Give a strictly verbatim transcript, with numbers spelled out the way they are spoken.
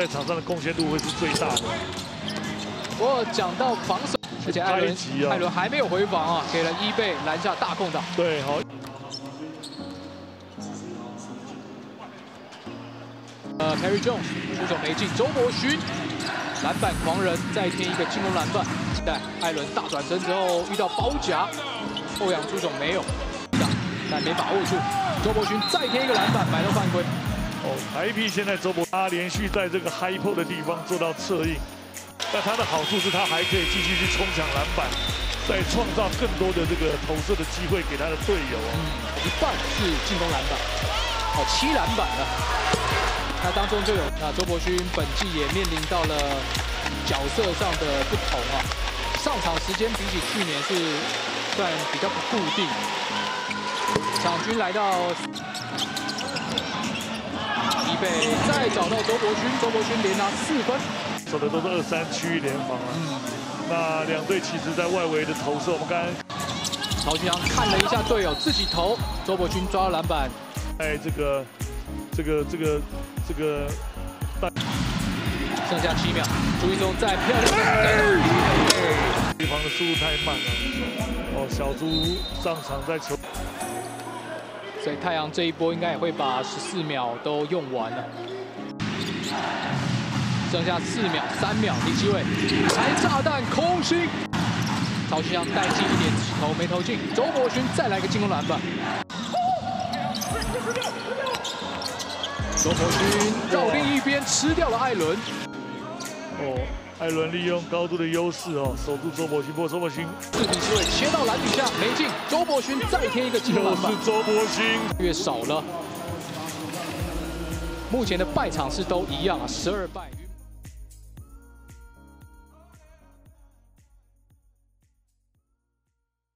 在场上的贡献度会是最大的。 不过讲到防守，而且艾伦、 啊、 艾伦还没有回防啊，给了伊贝拦下大空档。 对，好。 呃 ，Perry Jones 出手没进，周伯勋篮板狂人再添一个进攻篮板。但艾伦大转身之后遇到包夹，后仰出手没有，但没把握住。周伯勋再添一个篮板，买到犯规。 哦，台啤现在周伯他连续在这个 high post 的地方做到策应。 那它的好处是，他还可以继续去冲抢篮板，再创造更多的这个投射的机会给他的队友啊。 嗯，一半是进攻篮板，哦，七篮板了。那当中就有那周伯勋本季也面临到了角色上的不同啊，上场时间比起去年是算比较不固定。场均来到伊贝，再找到周伯勋，周伯勋连拿四分。 守的都是二三区域联防啊，嗯、那两队其实在外围的投射，我们刚刚曹俊阳看了一下队友，自己投，周伯勋抓到篮板， 哎，这个这个这个这个， 剩下七秒，朱一中再漂亮， 对方的速度太慢了，哦，小朱上场在球， 所以太阳这一波应该也会把十四秒都用完了。 剩下四秒、三秒，第七位，拆炸弹空心，曹俊阳带进一点，自己投没投进。周伯勋再来个进攻篮板，周伯勋绕另一边吃掉了艾伦。 哦，艾伦利用高度的优势哦，守住周伯勋，不过周伯勋四比七位切到篮底下没进，周伯勋再添一个进攻篮板， 又是周伯勋， 越少了。目前的败场是都一样啊，十二败。